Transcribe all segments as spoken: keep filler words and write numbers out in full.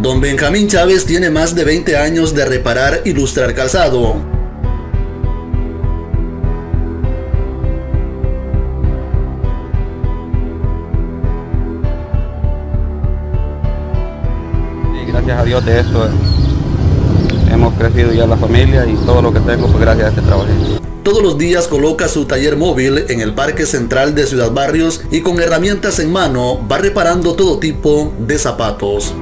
Don Benjamín Chávez tiene más de veinte años de reparar y lustrar calzado. Y gracias a Dios de esto hemos crecido ya la familia y todo lo que tengo pues gracias a este trabajo. Todos los días coloca su taller móvil en el Parque Central de Ciudad Barrios y con herramientas en mano va reparando todo tipo de zapatos.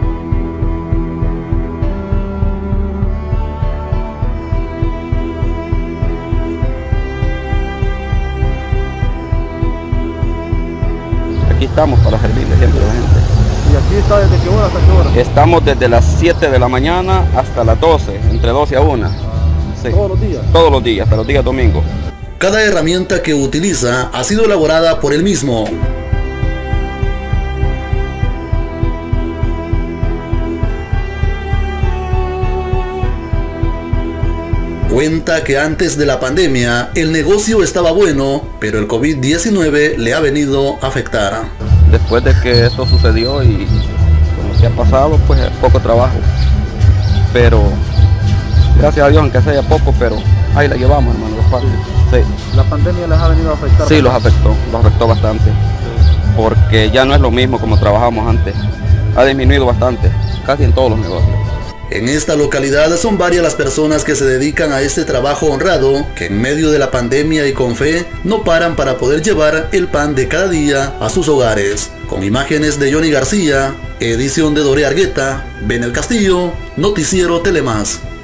Aquí estamos para servirle siempre a la gente. ¿Y aquí está desde qué hora hasta qué hora? Estamos desde las siete de la mañana hasta las doce, entre doce a una. Sí. ¿Todos los días? Todos los días, hasta los días domingos. Cada herramienta que utiliza ha sido elaborada por él mismo. Cuenta que antes de la pandemia el negocio estaba bueno, pero el COVID diecinueve le ha venido a afectar. Después de que esto sucedió y con lo que ha pasado, pues poco trabajo. Pero gracias a Dios, aunque sea poco, pero ahí la llevamos, hermano, despacio. Sí. ¿La pandemia les ha venido a afectar? Sí, los afectó, los afectó bastante. Sí. Porque ya no es lo mismo como trabajamos antes. Ha disminuido bastante, casi en todos los negocios. En esta localidad son varias las personas que se dedican a este trabajo honrado, que en medio de la pandemia y con fe, no paran para poder llevar el pan de cada día a sus hogares. Con imágenes de Johnny García, edición de Doré Argueta, Ben el Castillo, Noticiero Telemás.